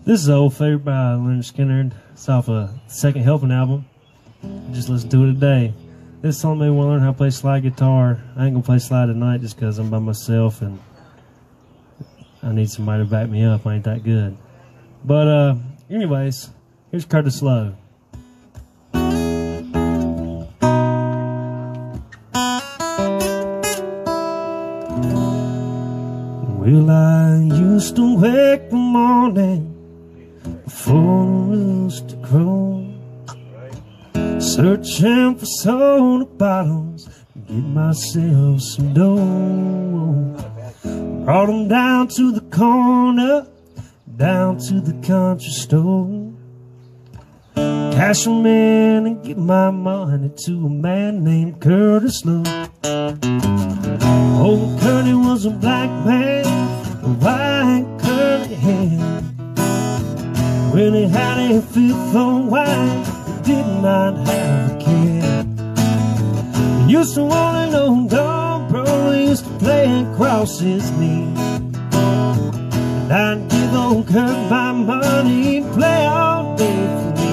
This is an old favorite by Leonard Skinner. It's off a Second Helping album. I just listened to it today. This song made me want to learn how to play slide guitar. I ain't gonna play slide tonight just because I'm by myself and I need somebody to back me up. I ain't that good. But anyways, here's Curtis Lowe. Well, I used to wake the morning before the rooster crowed, searching for soda bottles to get myself some dough. Brought them down to the corner, down to the country store, cash them in and give my money to a man named Curtis Lowe. Old Curtis was a black man, a white curly hair. When he had a fifth of wine, he did not have a care. He used to want an old dog, bro, he used to play across his knee. And I'd give old Kurt my money, he'd play all day for me.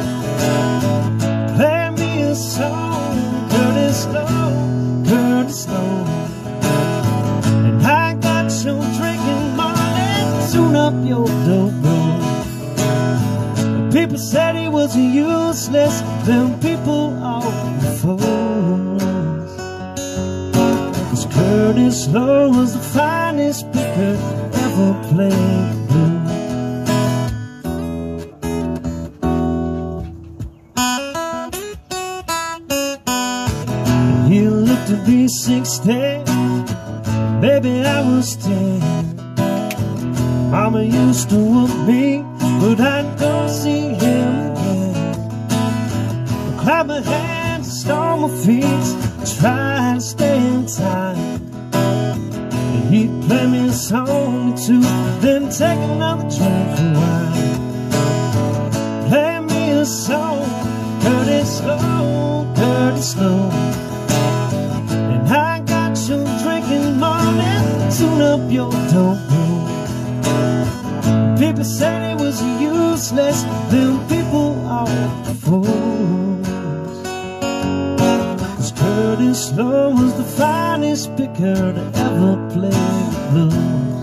Play me a song, Curtis Lowe, Curtis Lowe. And I got your drinking money, tune up your dope roll. People said he was useless, them people all fools. 'Cause Curtis Lowe was the finest picker ever played blues. He looked to be 60, maybe I was 10. Mama used to whoop me, but I'd go see him again. I'd clap my hands, stomp my feet, try to stay in time. And he'd play me a song or two, then take another drink of wine. Play me a song, Curtis Lowe, Curtis Lowe. And I got your drinking money, tune up your dope roll. People said he was useless, them people are fools. 'Cause Curtis Lowe was the finest picker to ever play the blues.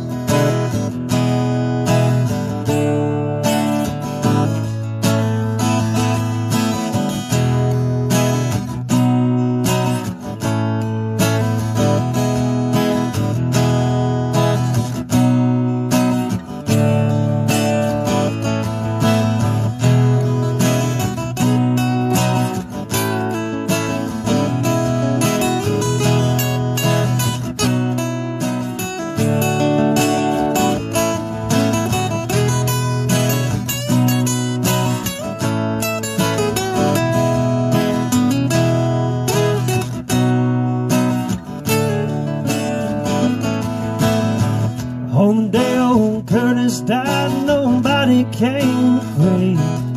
On the day old Curtis died, nobody came to pray.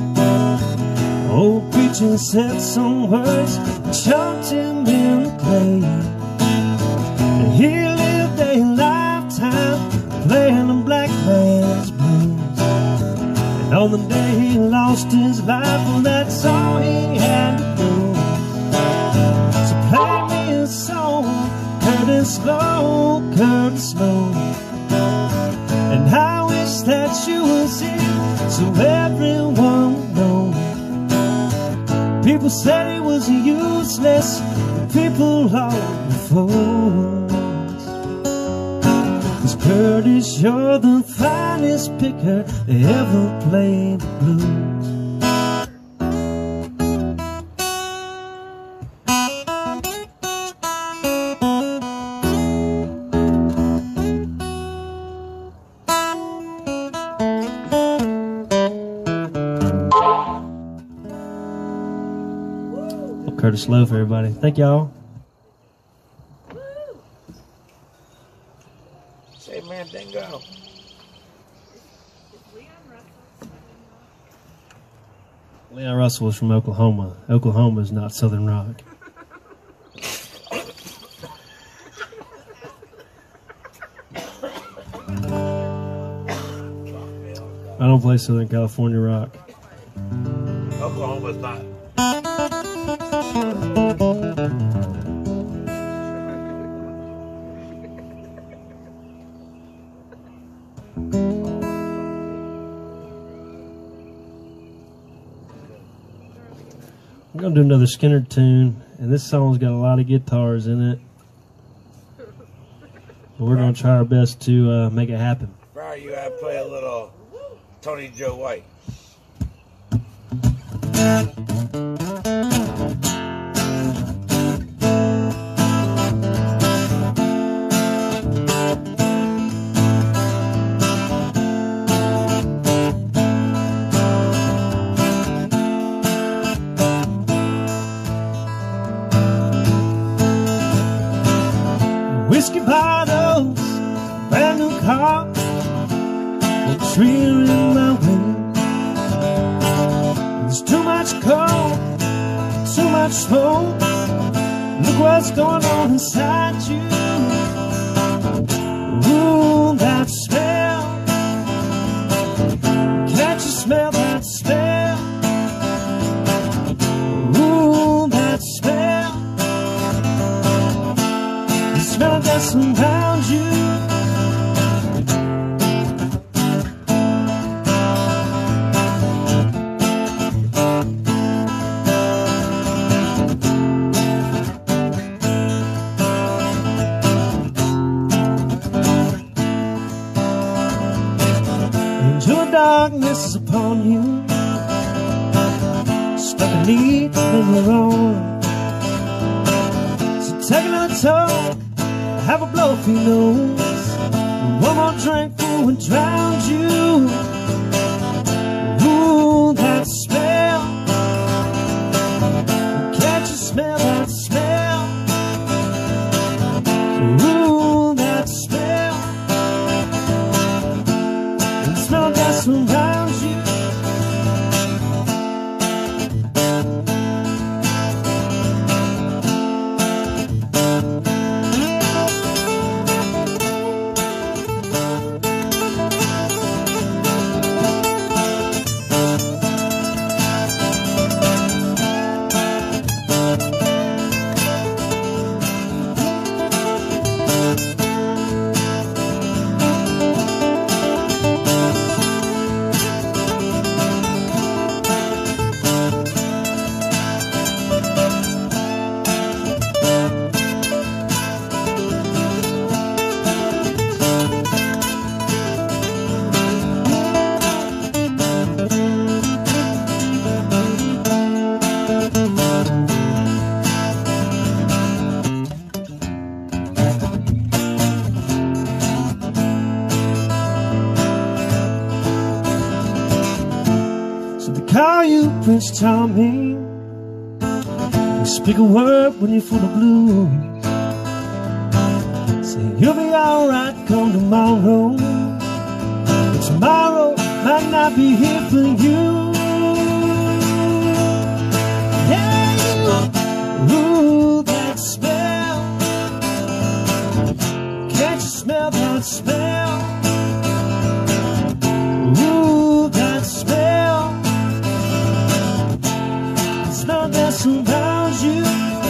Old preacher said some words, choked him in the clay. And he lived a lifetime playing the black man's blues. And on the day he lost his life, well, that's all he had to do. So play me a song, Curtis Lowe, Curtis Lowe. And I wish that you was here so everyone would know. People said he was useless, people all fools. 'Cause Curtis, you're the finest picker that ever played the blues. Curtis Lowe for everybody. Thank y'all. Say, man, dingo. Leon Russell is from Oklahoma. Oklahoma is not Southern Rock. I don't play Southern California rock. Oklahoma's not. I'm gonna do another Skinner tune, and this song's got a lot of guitars in it. But we're gonna try our best to make it happen. Brian, you gotta play a little Tony Joe White. Whiskey bottles, brand new car, a tree in my way. There's too much cold, too much smoke. Look what's going on inside you. Ooh, that smell. Can't you smell that smell? Ooh, that smell. The smell that surrounds you. Your darkness is upon you, stuck beneath in your own. So take another toke, have a blow for your nose. One more drink will drown you. Ooh, that smell. Can't you smell that smell? Ooh, that smell. The smell that surrounds you. Call you Prince Charming. You speak a word when you're full of blues. Say you'll be alright come tomorrow, but tomorrow might not be here for you. Yeah, ooh, that smell. Can't you smell that smell? Ooh, that smell. Smell that surrounds you.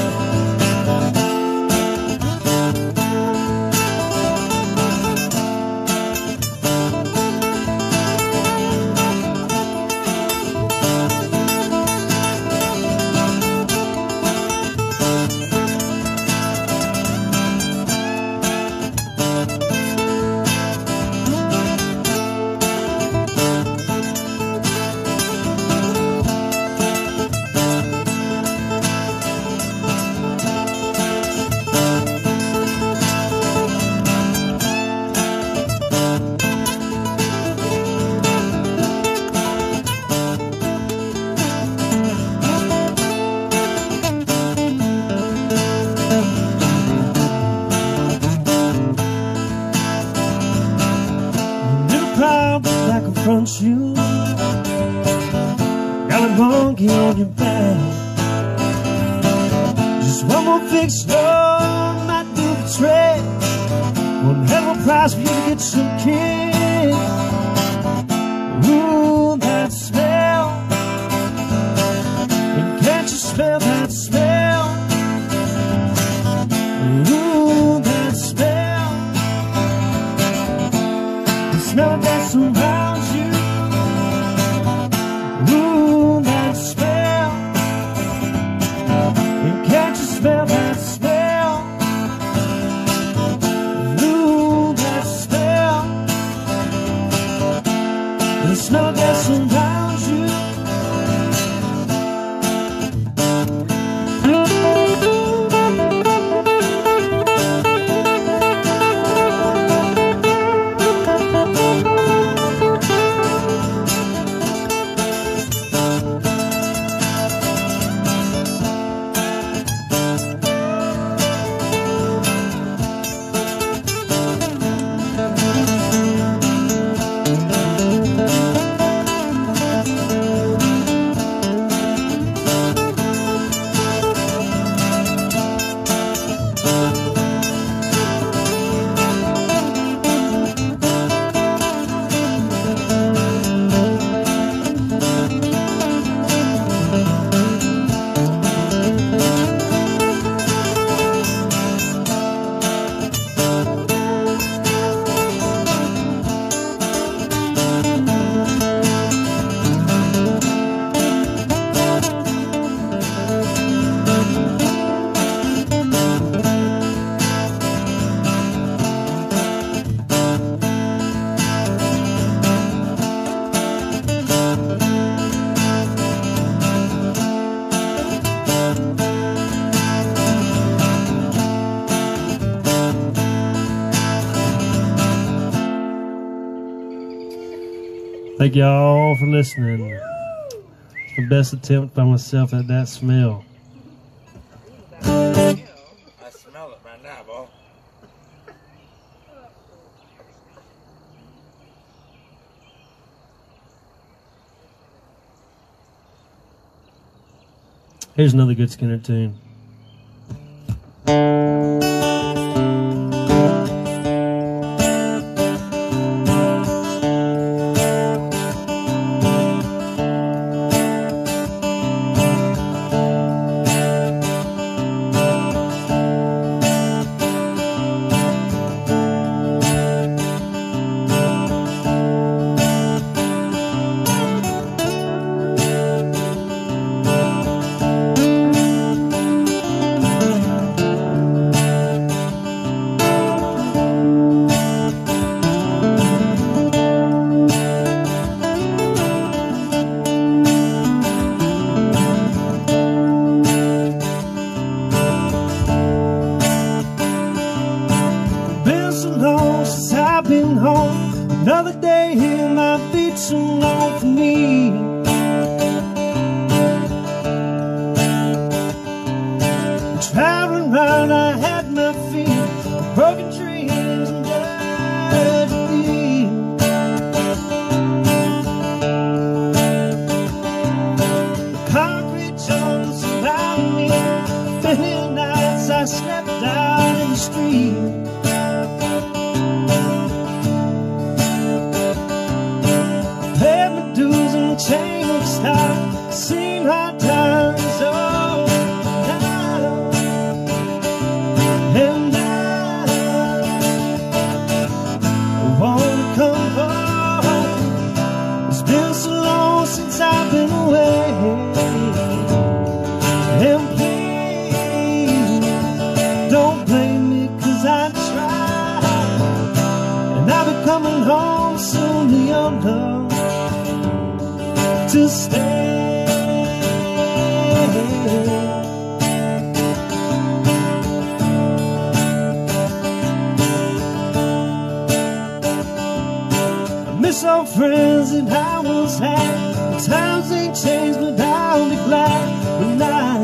I confront you, got a monkey on your back. Just one more fix, no, might do the trick. One hell of a price for you to get some kick. Ooh, smell that smell. Ooh, that smell. The smell that surrounds you. Thank y'all for listening. The best attempt by myself at that smell. I smell it right now, boy. Here's another good Skinner tune. Another day here might be too long for me. Traveling round, I had my feet, broken dreams and dirty feet. The concrete jungles surround me. Many nights I slept out in the street. Chain of style, seen hard times, oh, now and I wanna come home. It's been so long since I've been away, and please don't blame me 'cause I tried, and I'll be coming home soon to your love. To stay. I miss old friends that I once had. The times ain't changed, but I'll be glad when I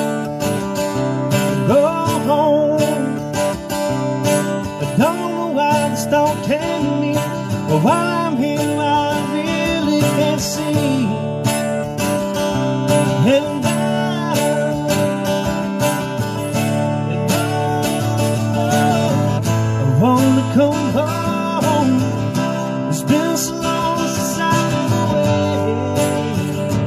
go home. I don't know why this thought came to me, but while I'm here I really can't see. And I wanna come home. It's been so long since I've been away.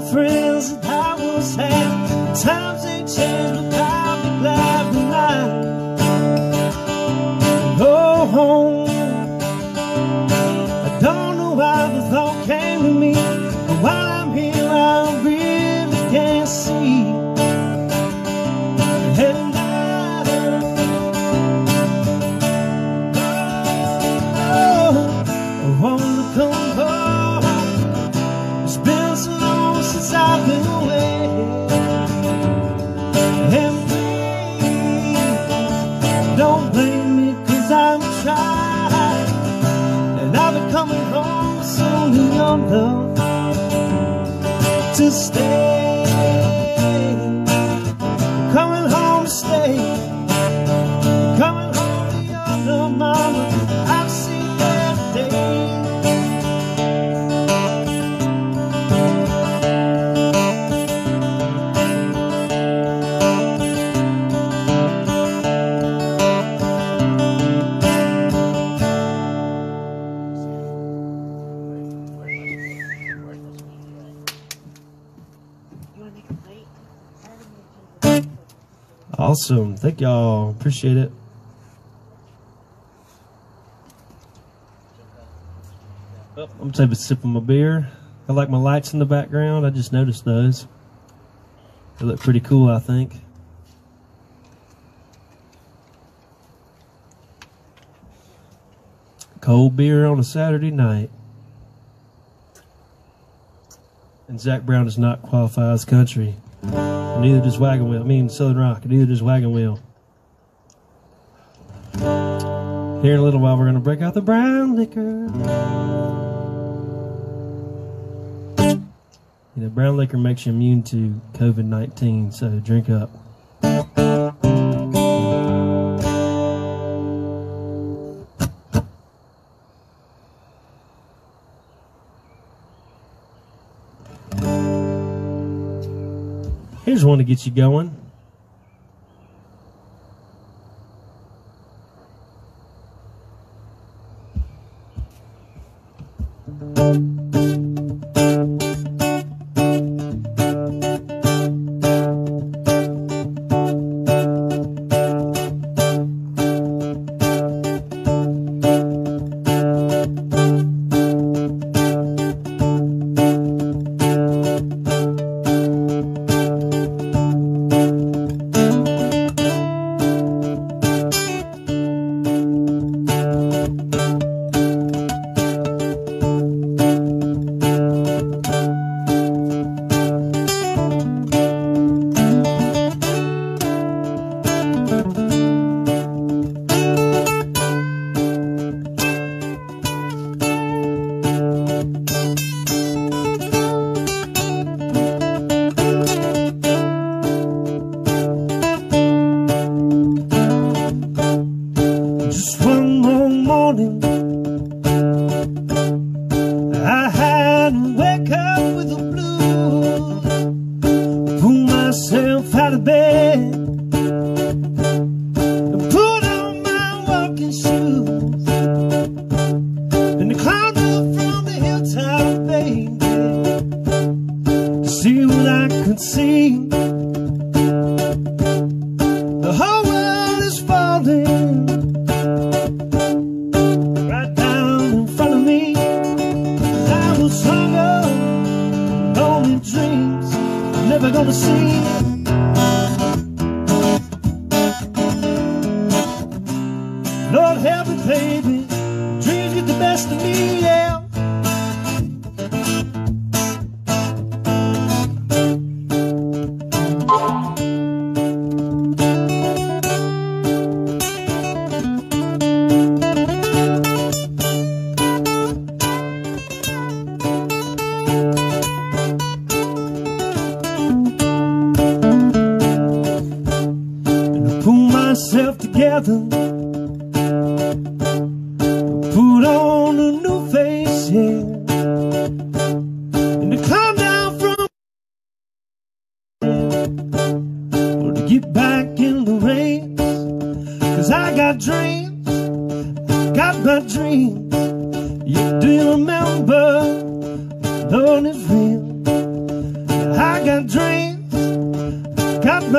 friends that I once had. Times they change, but I'll be glad when I go home. I don't know why the thought came to me, but while I'm here I really can't see. And I wanna come home. It's been so long since I've been away. And please, don't blame me, 'cause I'm trying. And I'll be coming home soon in your love to stay. Coming home to stay. Coming home to your love, mama. I've seen that day. Awesome. Thank y'all. Appreciate it. Oh, I'm going to take a sip of my beer. I like my lights in the background. I just noticed those. They look pretty cool, I think. Cold beer on a Saturday night. And Zach Brown does not qualify as country. Neither does Wagon Wheel. I mean Southern Rock. Neither does Wagon Wheel. Here in a little while, we're going to break out the brown liquor. You know, brown liquor makes you immune to COVID-19, so drink up. Here's one to get you going.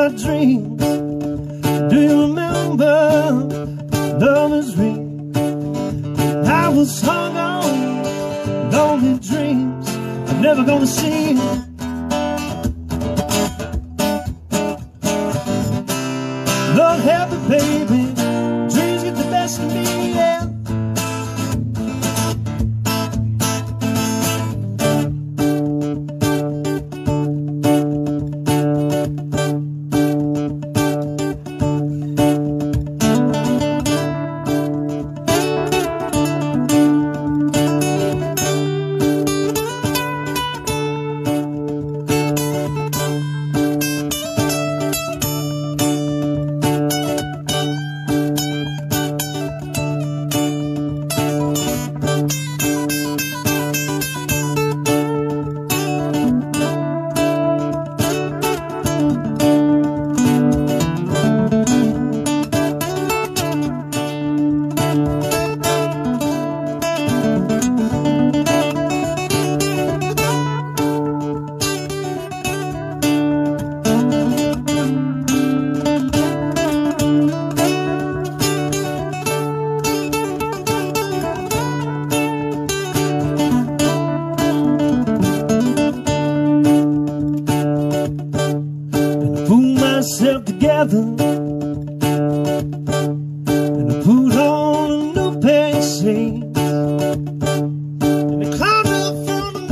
my dreams. Do you remember love is real? I was hung on lonely dreams I'm never gonna see. Lord help me, baby, dreams get the best of me, yeah. Myself together and I put on a new pair of shades and I climbed up from the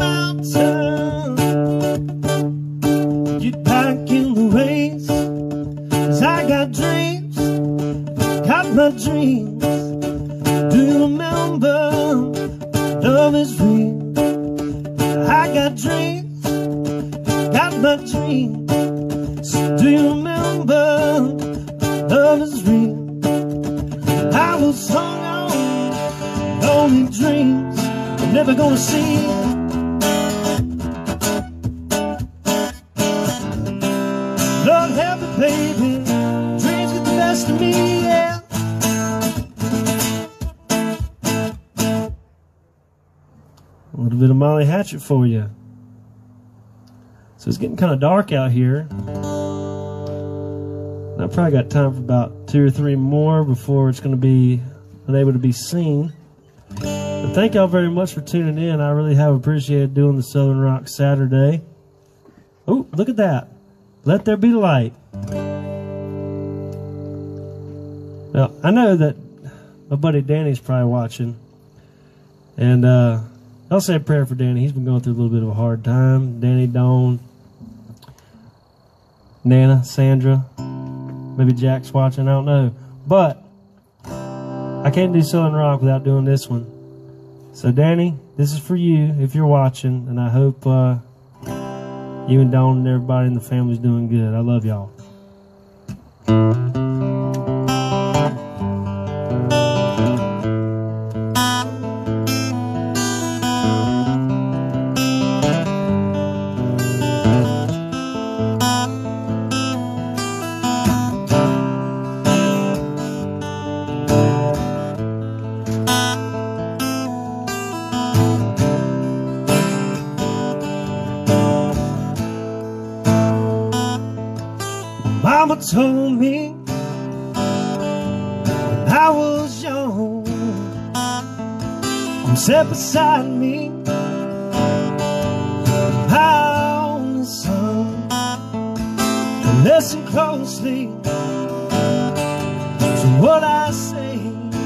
mountain, get back in the race, 'cause I got dreams, got my dreams. Do you remember love is real? I got dreams, got my dreams. Do you remember love is real? I was hung on lonely dreams I'm never gonna see. Lord help me, baby, dreams get the best of me, yeah. A little bit of Molly Hatchet for you. So it's getting kind of dark out here. I probably got time for about 2 or 3 more before it's going to be unable to be seen. But thank y'all very much for tuning in. I really have appreciated doing the Southern Rock Saturday. Oh, look at that. Let there be light. Well, I know that my buddy Danny's probably watching. And I'll say a prayer for Danny. He's been going through a little bit of a hard time. Danny, Dawn, Nana, Sandra. Maybe Jack's watching, I don't know. But I can't do Southern Rock without doing this one. So Danny, this is for you if you're watching, and I hope you and Dawn and everybody in the family's doing good. I love y'all. Mama told me when I was young, come sit beside me, my only son, and listen closely to what I say.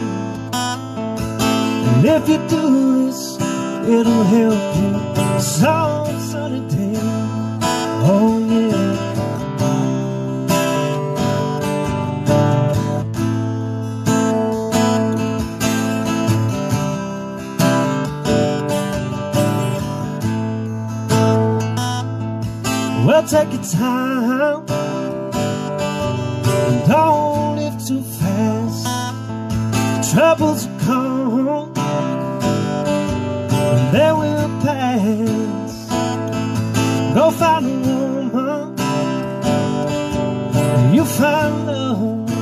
And if you do this, it'll help you some sunny day. Oh yeah. Well, take your time and don't live too fast. Troubles will come and they will pass. Go find a woman and you'll find love.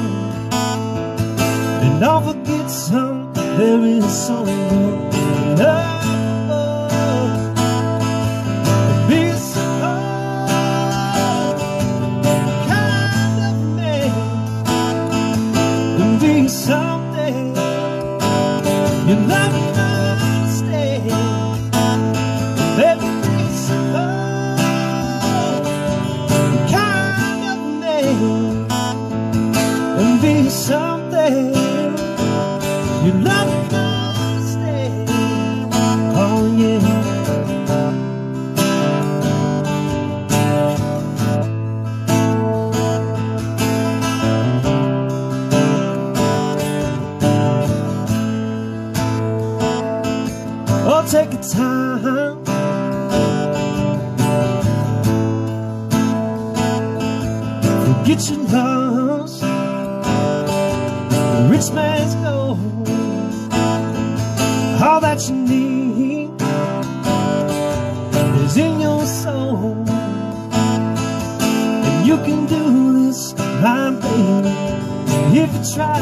And don't forget some, there is someone love. Be so kind. be someday you'll never understand. Baby, be some kind of man, and be someday you'll never understand. Oh yeah. Oh, take your time, forget your loss, the rich man's gold. All that you need is in your soul, and you can do this, my baby, if you try.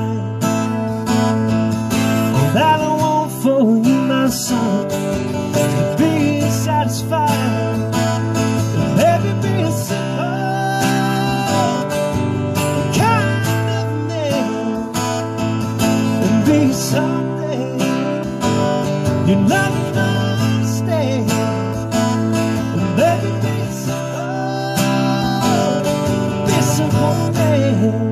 All that I want for you, my son, to be satisfied. Baby, be simple, kind of man, and be someday you'll not understand. Baby, be simple man.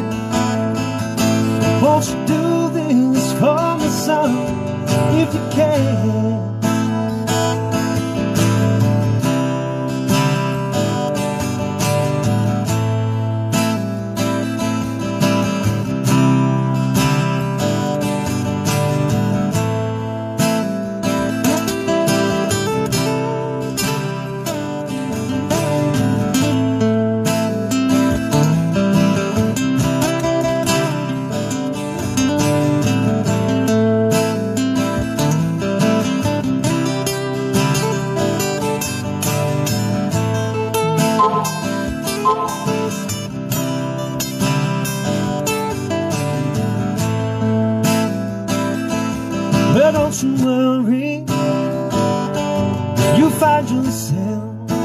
Won't you do this for me, son, if you can? Well, don't you worry, you find yourself,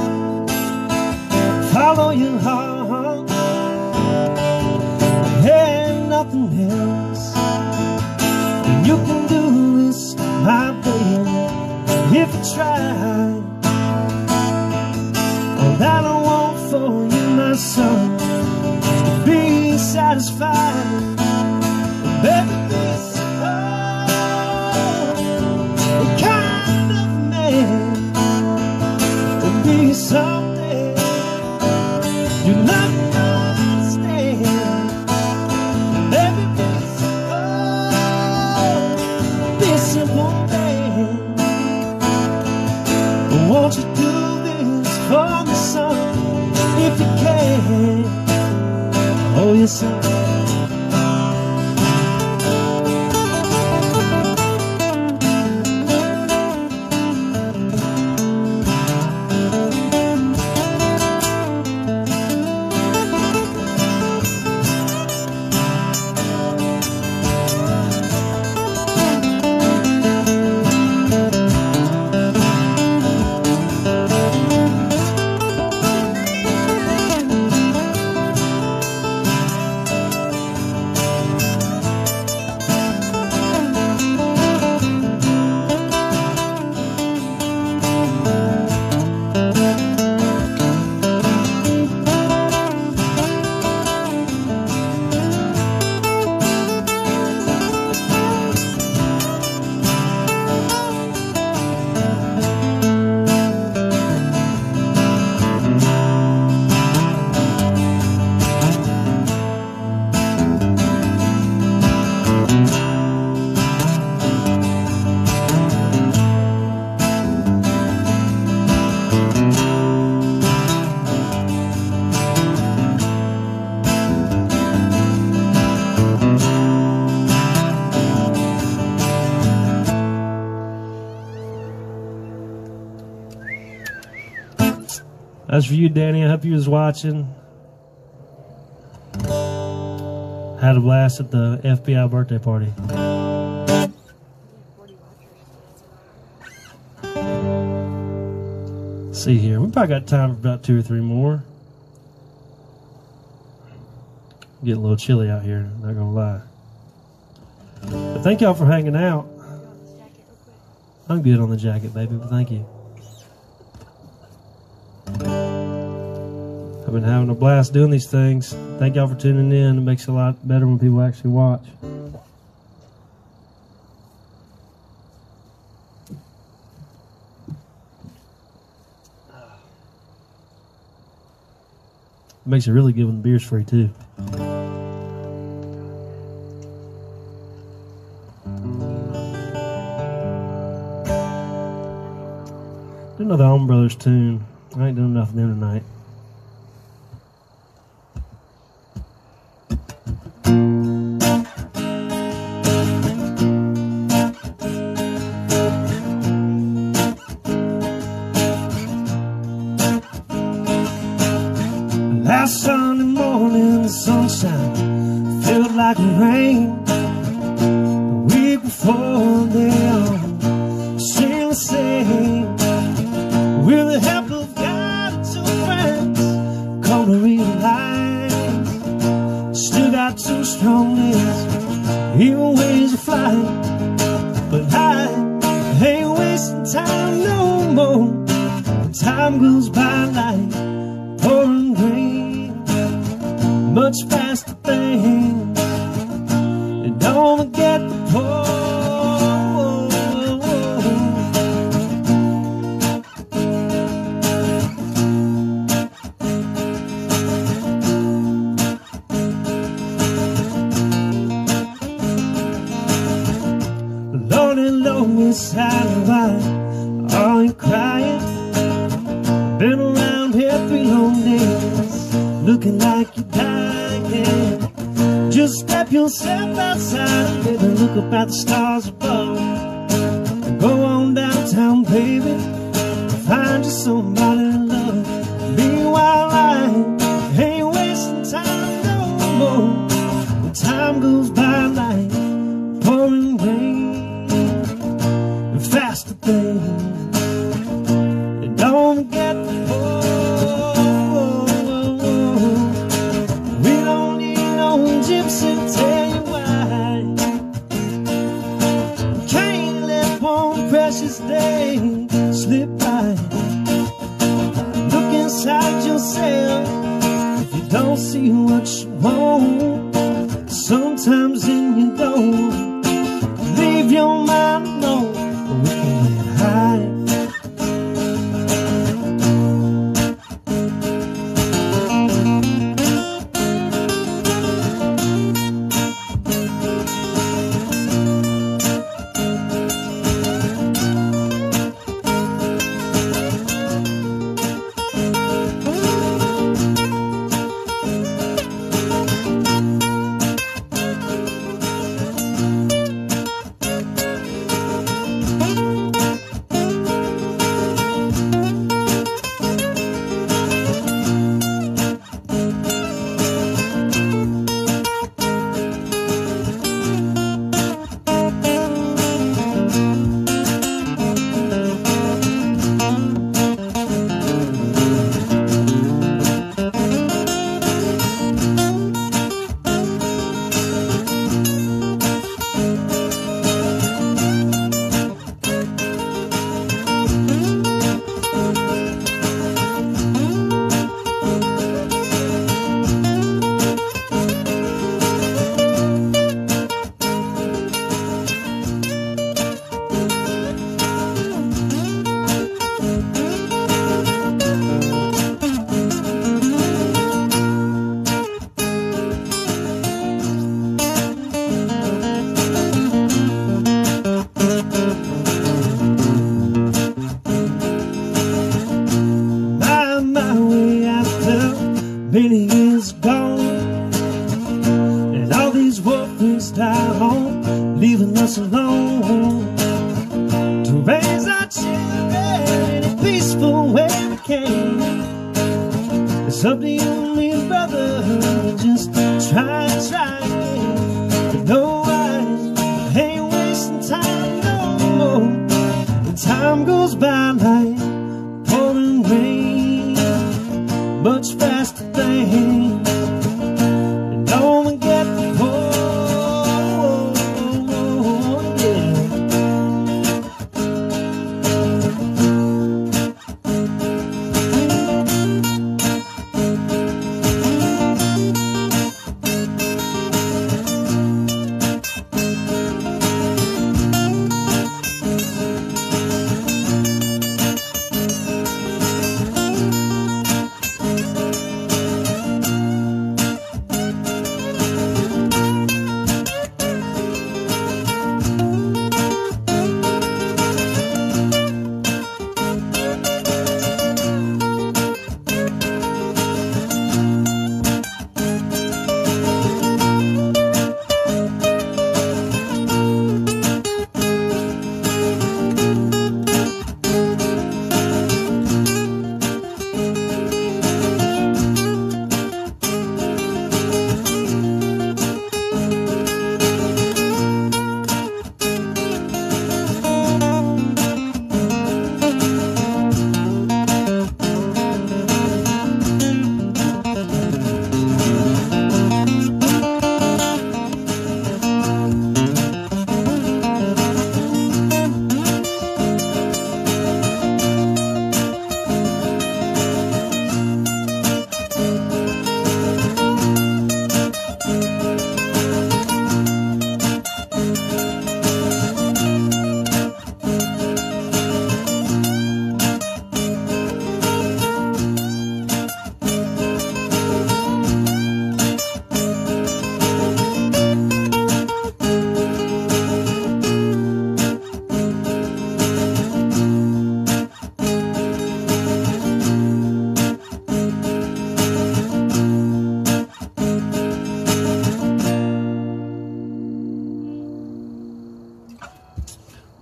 follow your heart, and nothing else. And you can do this, my baby, if you try. All that I want for you, my son, is to be satisfied. Baby, this kind of man, to be someday you'll not understand. Baby, be simple man. But won't you do this for me, son, if you can? Oh yes, son. That's for you, Danny. I hope you was watching. Had a blast at the FBI birthday party. Let's see here. We probably got time for about 2 or 3 more. Getting a little chilly out here, not gonna lie. But thank y'all for hanging out. I'm good on the jacket, baby, but thank you. I've been having a blast doing these things. Thank y'all for tuning in. It makes it a lot better when people actually watch. It makes it really good when the beer's free too. Do another Allman Brothers tune. I ain't doing nothing in tonight. Last Sunday morning, the sunshine felt like rain. The week before, they all seemed the same. With the help of God and two friends, come to realize still got two strong legs, even ways to fly. But I ain't wasting time no more. Time goes by like pouring rain, much faster things. And don't forget the pour. Lord and Lord, inside of mine, are you crying? Been around here 3 long days, looking like you're dying. Just step yourself outside and baby, look up at the stars above. And go on downtown, baby, find you somebody to love. Meanwhile, I ain't wasting time no more. The time goes by like pouring rain, and faster things. And don't forget the we don't need no gypsy to tell you why. Can't let one precious day slip by. Look inside yourself if you don't see what you want. Sometimes in you don't leave your mind alone, but we can get high. Many years gone, and all these workers die home, leaving us alone to raise our children in a peaceful way we can. It's up to you and me, brother, just try again. But no, I ain't wasting time no more. The time goes by like pouring rain, much faster things. And don't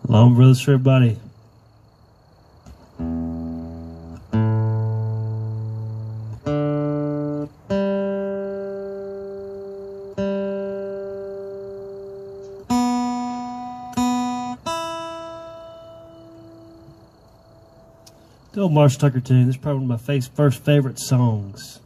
Long brothers for everybody. The old Marsh Tucker tune. This is probably one of my first favorite songs.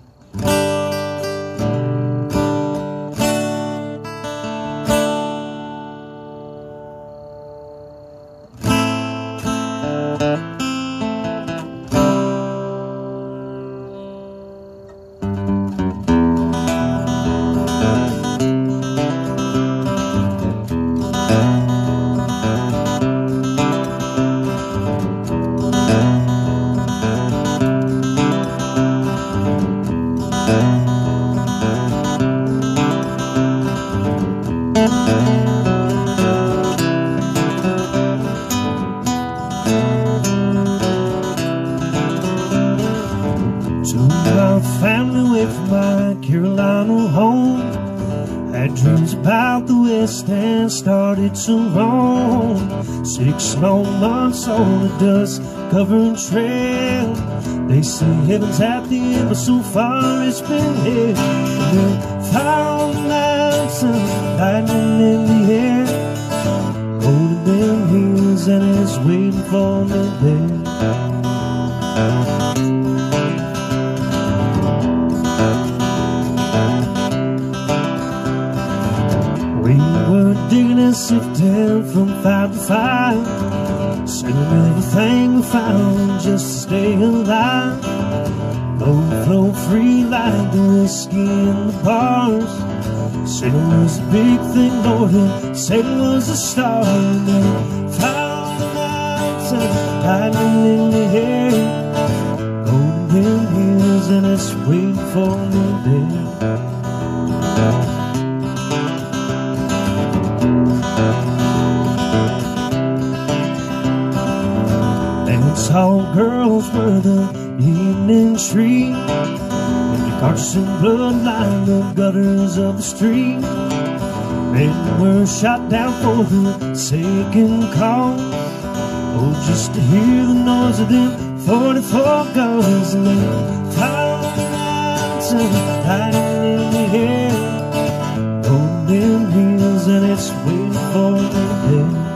Started to roam 6 long months on the dust covering trail. They say heaven's at the end, but so far it's been hell. Then fire on the mountain, lightning in the air, golden them hills, and it's waiting for me there. Digging and sifting from 5 to 5, selling everything we found just to stay alive. Low flow free like the whiskey in the bars. Said it was a big thing, Lord, and said it was a star. And then fire on the mountain, lightning in the air, golden hills, and it's waiting for me there. Tall girls were the evening tree, and the carson blood lined the gutters of the street. Men were shot down for the second cause, oh, just to hear the noise of them 44 guns. And then fire on the mountain, lightning in the air, golden hills, and it's waiting for me there.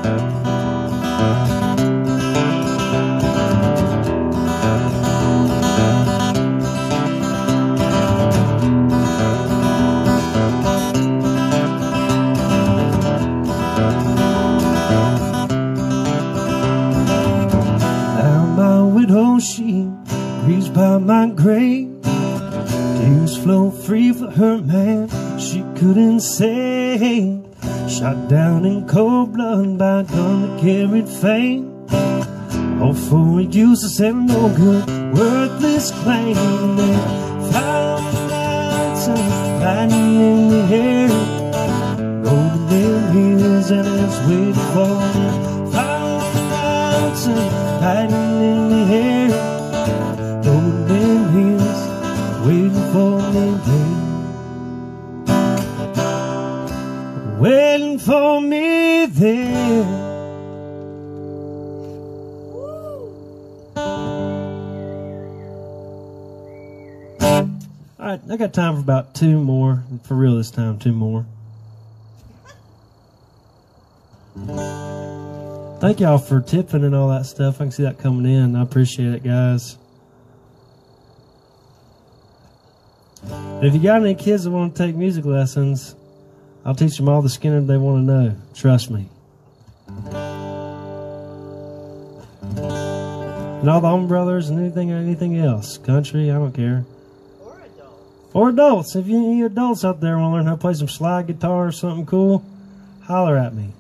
She grieves by my grave, tears flow free for her man she couldn't save. Shot down in cold blood by a gun that carried fame, all for a useless and no good, worthless claim. And then fire on the mountain, lightning in the air, golden hills, and it's waiting for me. Fire on the mountain, lightning in the air, golden hills, waiting for me there, waiting for me there. All right, I got time for about 2 more, for real this time, 2 more. Thank y'all for tipping and all that stuff. I can see that coming in. I appreciate it, guys. And if you got any kids that want to take music lessons, I'll teach them all the Skinner they want to know. Trust me. And all the Home Brothers and anything else. Country, I don't care. Or adults. Or adults. If any adults out there want to learn how to play some slide guitar or something cool, holler at me.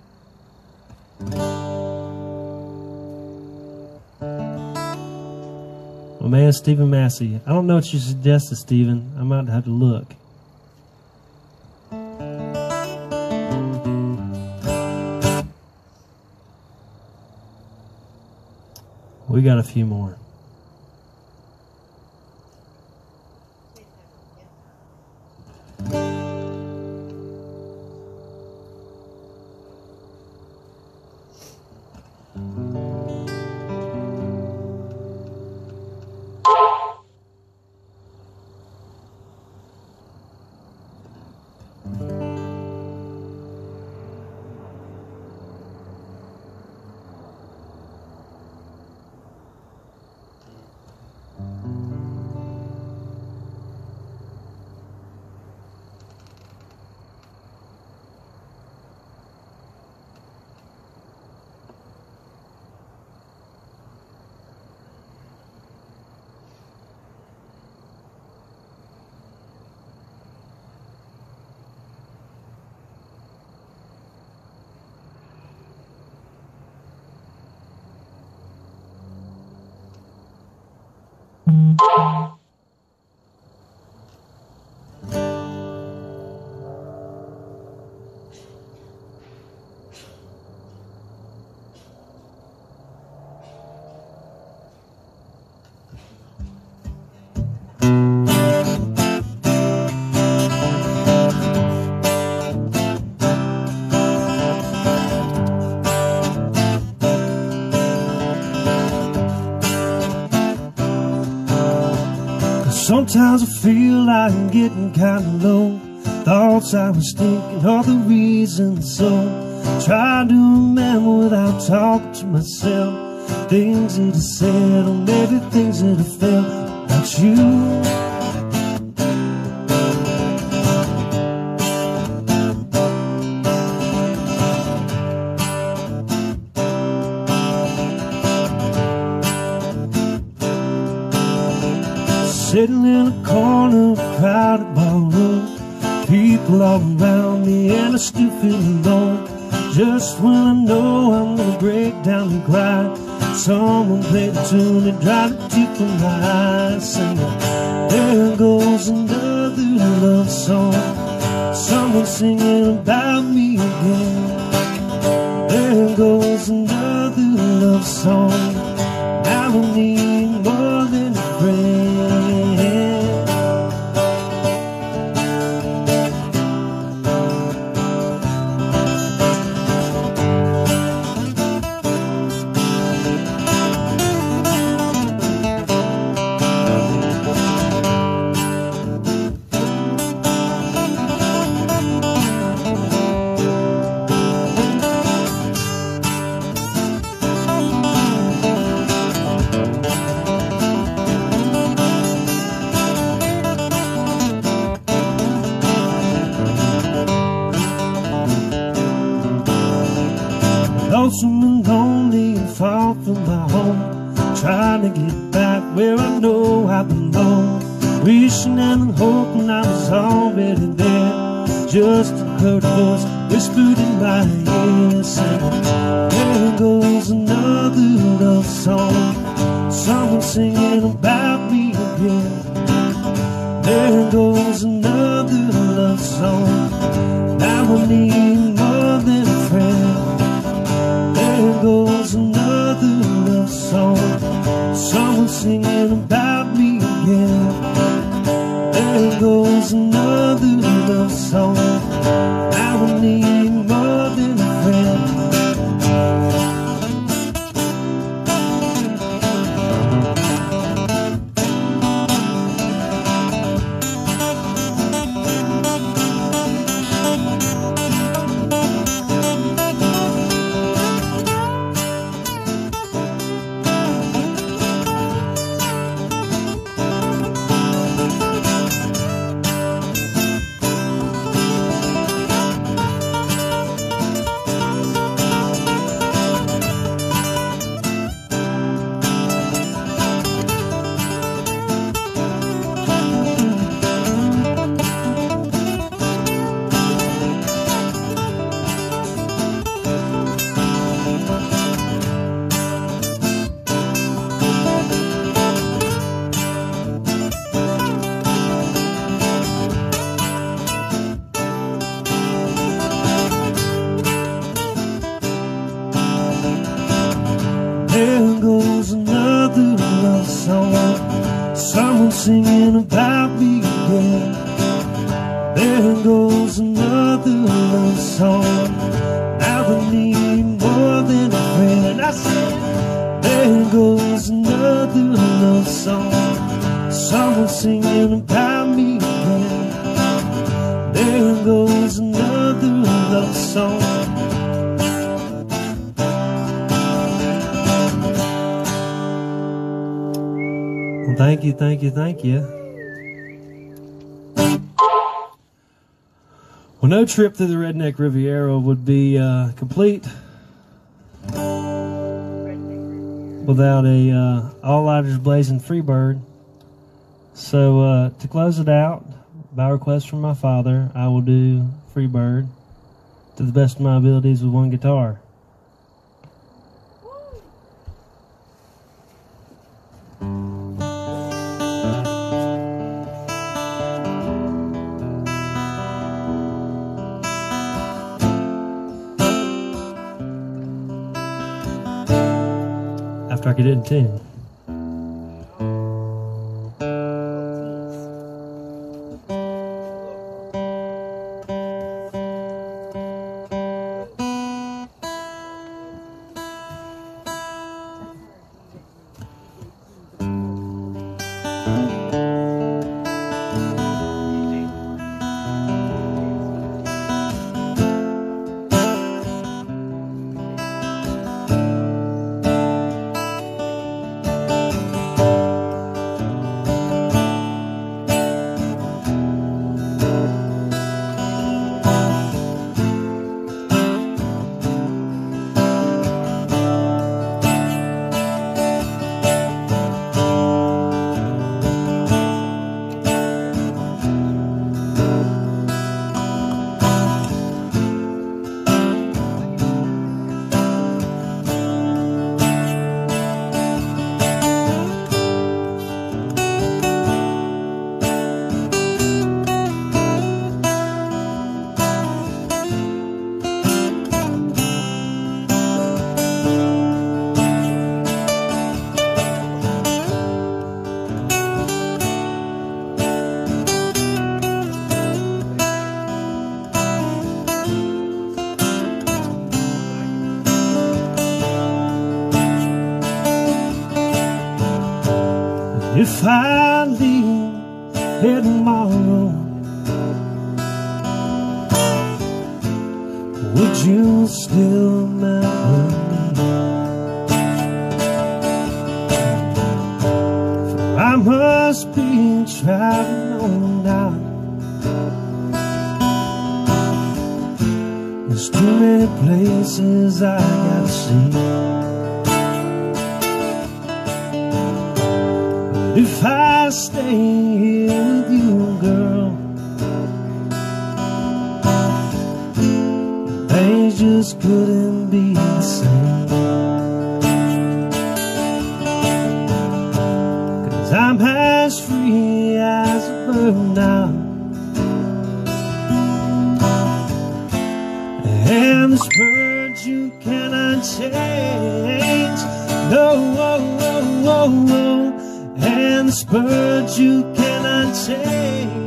My man Stephen Massey. I don't know what you suggested, Stephen. I might have to look. We got a few more. Sometimes I feel like I'm getting kinda low. Thoughts I was thinking all the reasons, so trying to remember without talking to myself. Things that I said, or maybe things that I felt about you. Sitting in a corner of a crowded ballroom, people all around me and I still feel alone. Just when I know I'm gonna break down and cry, someone played a tune that dried the tears from my eyes, singing, there goes another love song. Someone singing about me again. There goes another love song. Now I need more than a friend. Lonesome and lonely and far from my home, trying to get back where I know I belong. Wishing and hoping I was already there. Just a hurt voice whispered in my ear, saying, there goes another love song. Someone singing about me again. There goes another love song. Now I need more than a friend. There goes another love song. Someone singing about me again. There goes another love song. Now I need more than a friend. There goes another love song. Someone singing about me again. There goes another love song. Now I need more than a friend. I said, there goes another love song. Someone singing about me again. There goes another love song. Thank you, thank you, thank you. Well, no trip through the Redneck Riviera would be complete without a all-lighters blazing Freebird. So to close it out, by request from my father, I will do Freebird to the best of my abilities with one guitar. After I get it in tune. If I leave here tomorrow, would you still remember me? For I must be traveling on down. There's too many places I gotta see. But if I stay here with you, girl, things just couldn't be the same. 'Cause I'm as free as a bird now, and this bird you cannot change. No, oh, oh, oh, oh. And this bird you cannot change.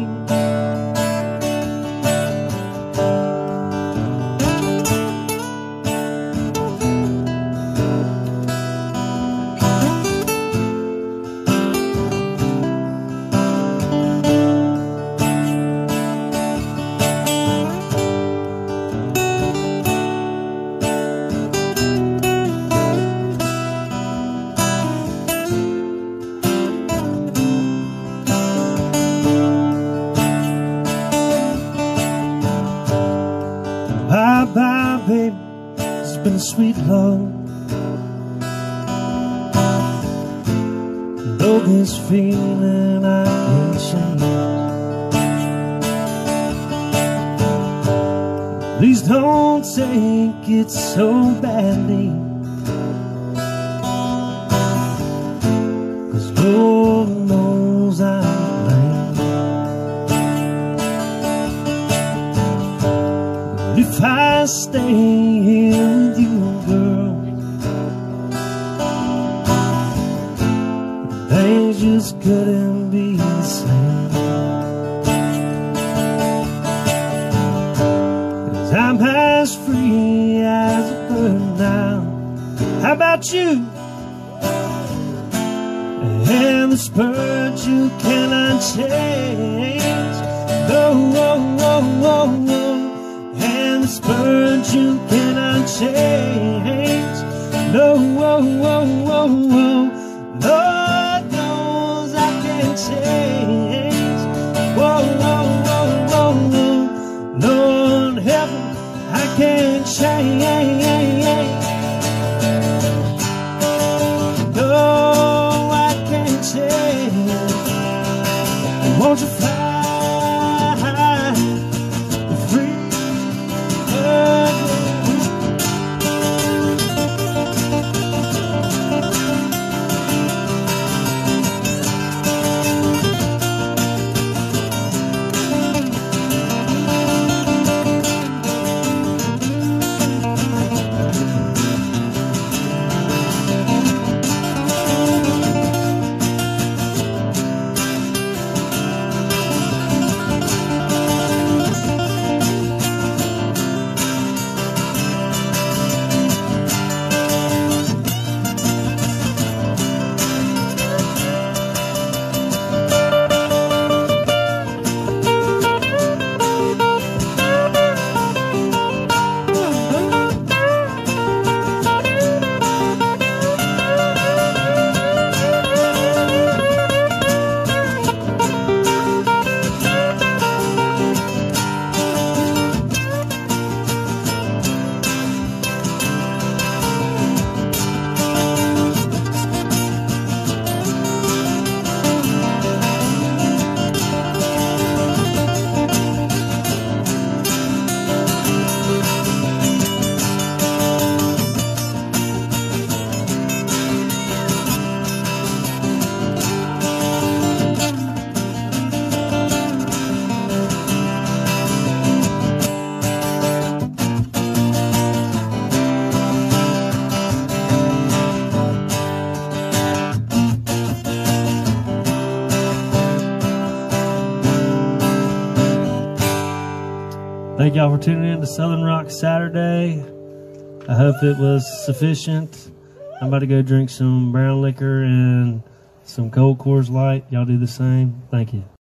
Bye-bye, baby, it's been a sweet love. Though this feeling I can't change, please don't take it so badly, 'cause Lord knows I'm if I stay here with you, girl, things just couldn't be the same. 'Cause I'm as free as a bird now. How about you? And this bird you cannot change. No, oh, oh, oh, oh. And this bird you cannot change. No, oh, oh, oh, oh. Lord knows I can't change. Whoa, whoa, whoa, whoa, whoa. Lord heaven, I can't change. No, I can't change. Won't you fly? Thank y'all for tuning in to Southern Rock Saturday. I hope it was sufficient. I'm about to go drink some brown liquor and some cold Coors Light. Y'all do the same. Thank you.